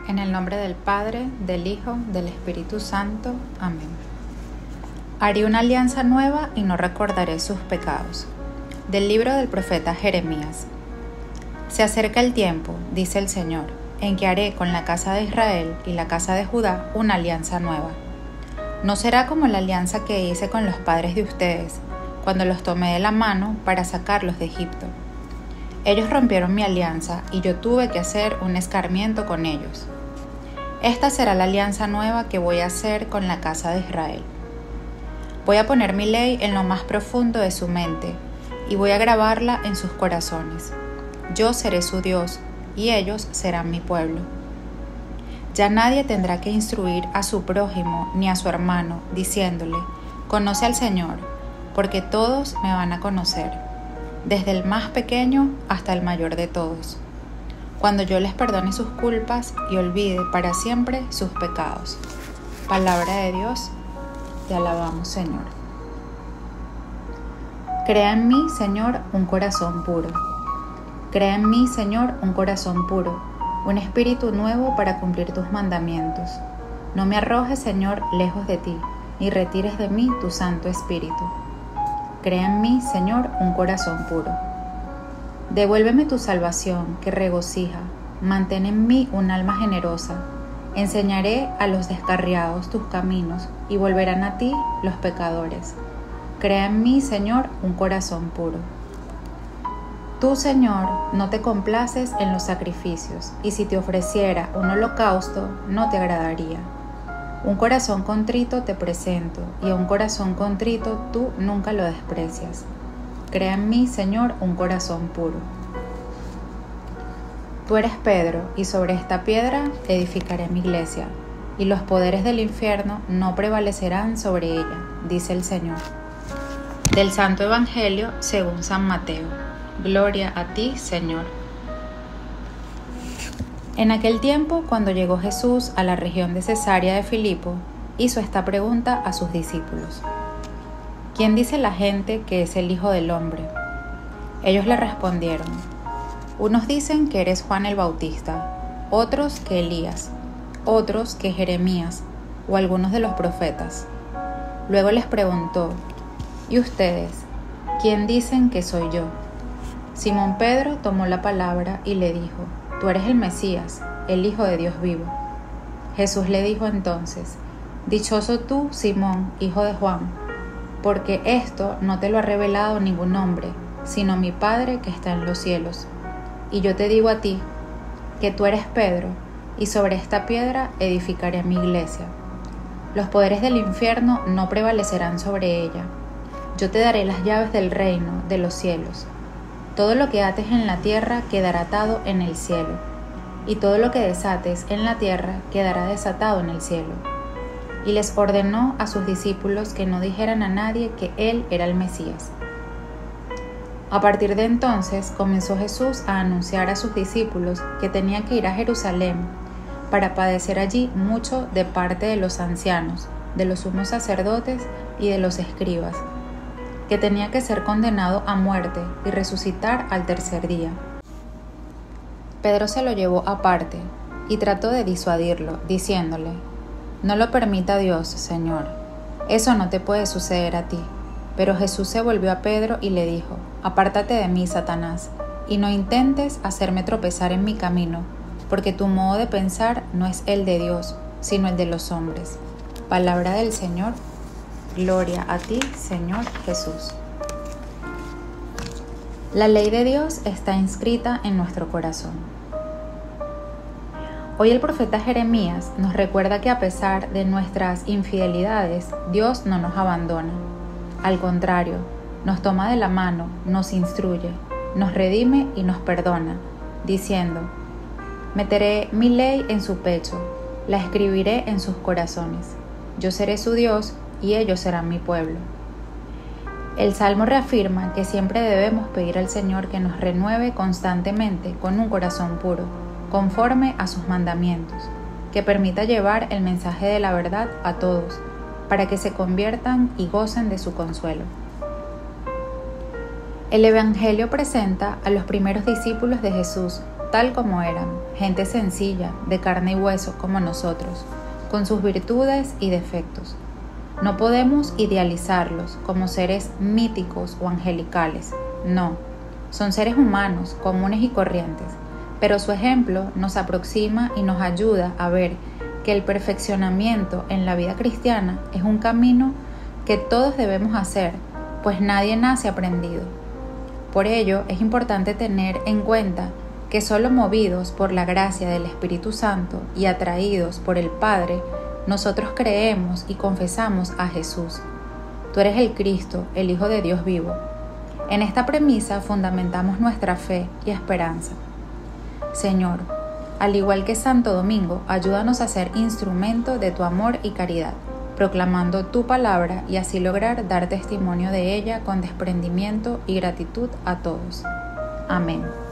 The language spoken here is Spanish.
En el nombre del Padre, del Hijo, del Espíritu Santo. Amén. Haré una alianza nueva y no recordaré sus pecados. Del libro del profeta Jeremías. Se acerca el tiempo, dice el Señor, en que haré con la casa de Israel y la casa de Judá una alianza nueva. No será como la alianza que hice con los padres de ustedes, cuando los tomé de la mano para sacarlos de Egipto. Ellos rompieron mi alianza y yo tuve que hacer un escarmiento con ellos. Esta será la alianza nueva que voy a hacer con la casa de Israel. Voy a poner mi ley en lo más profundo de su mente y voy a grabarla en sus corazones. Yo seré su Dios y ellos serán mi pueblo. Ya nadie tendrá que instruir a su prójimo ni a su hermano, diciéndole: conoce al Señor, porque todos me van a conocer, desde el más pequeño hasta el mayor de todos, cuando yo les perdone sus culpas y olvide para siempre sus pecados. Palabra de Dios, te alabamos, Señor. Crea en mí, Señor, un corazón puro. Crea en mí, Señor, un corazón puro, un espíritu nuevo para cumplir tus mandamientos. No me arrojes, Señor, lejos de ti, ni retires de mí tu Santo Espíritu. Crea en mí, Señor, un corazón puro. Devuélveme tu salvación, que regocija. Mantén en mí un alma generosa. Enseñaré a los descarriados tus caminos, y volverán a ti los pecadores. Crea en mí, Señor, un corazón puro. Tú, Señor, no te complaces en los sacrificios, y si te ofreciera un holocausto, no te agradaría. Un corazón contrito te presento, y a un corazón contrito tú nunca lo desprecias. Crea en mí, Señor, un corazón puro. Tú eres Pedro, y sobre esta piedra edificaré mi iglesia, y los poderes del infierno no prevalecerán sobre ella, dice el Señor. Del Santo Evangelio según San Mateo. Gloria a ti, Señor. En aquel tiempo, cuando llegó Jesús a la región de Cesarea de Filipo, hizo esta pregunta a sus discípulos: ¿Quién dice la gente que es el Hijo del Hombre? Ellos le respondieron: unos dicen que eres Juan el Bautista, otros que Elías, otros que Jeremías o algunos de los profetas. Luego les preguntó: ¿y ustedes, quién dicen que soy yo? Simón Pedro tomó la palabra y le dijo: tú eres el Mesías, el Hijo de Dios vivo. Jesús le dijo entonces: dichoso tú, Simón, hijo de Juan, porque esto no te lo ha revelado ningún hombre, sino mi Padre que está en los cielos. Y yo te digo a ti, que tú eres Pedro, y sobre esta piedra edificaré mi iglesia. Los poderes del infierno no prevalecerán sobre ella. Yo te daré las llaves del reino de los cielos. Todo lo que ates en la tierra quedará atado en el cielo, y todo lo que desates en la tierra quedará desatado en el cielo. Y les ordenó a sus discípulos que no dijeran a nadie que él era el Mesías. A partir de entonces comenzó Jesús a anunciar a sus discípulos que tenía que ir a Jerusalén para padecer allí mucho de parte de los ancianos, de los sumos sacerdotes y de los escribas, que tenía que ser condenado a muerte y resucitar al tercer día. Pedro se lo llevó aparte y trató de disuadirlo, diciéndole: no lo permita Dios, Señor, eso no te puede suceder a ti. Pero Jesús se volvió a Pedro y le dijo: apártate de mí, Satanás, y no intentes hacerme tropezar en mi camino, porque tu modo de pensar no es el de Dios, sino el de los hombres. Palabra del Señor. Gloria a ti, Señor Jesús. La ley de Dios está inscrita en nuestro corazón. Hoy el profeta Jeremías nos recuerda que a pesar de nuestras infidelidades, Dios no nos abandona. Al contrario, nos toma de la mano, nos instruye, nos redime y nos perdona, diciendo: meteré mi ley en su pecho, la escribiré en sus corazones. Yo seré su Dios y ellos serán mi pueblo. El Salmo reafirma que siempre debemos pedir al Señor que nos renueve constantemente con un corazón puro, conforme a sus mandamientos, que permita llevar el mensaje de la verdad a todos, para que se conviertan y gocen de su consuelo. El Evangelio presenta a los primeros discípulos de Jesús tal como eran, gente sencilla, de carne y hueso como nosotros, con sus virtudes y defectos. No podemos idealizarlos como seres míticos o angelicales, no, son seres humanos, comunes y corrientes, pero su ejemplo nos aproxima y nos ayuda a ver que el perfeccionamiento en la vida cristiana es un camino que todos debemos hacer, pues nadie nace aprendido. Por ello, es importante tener en cuenta que solo movidos por la gracia del Espíritu Santo y atraídos por el Padre, nosotros creemos y confesamos a Jesús. Tú eres el Cristo, el Hijo de Dios vivo. En esta premisa fundamentamos nuestra fe y esperanza. Señor, al igual que Santo Domingo, ayúdanos a ser instrumento de tu amor y caridad, proclamando tu palabra y así lograr dar testimonio de ella con desprendimiento y gratitud a todos. Amén.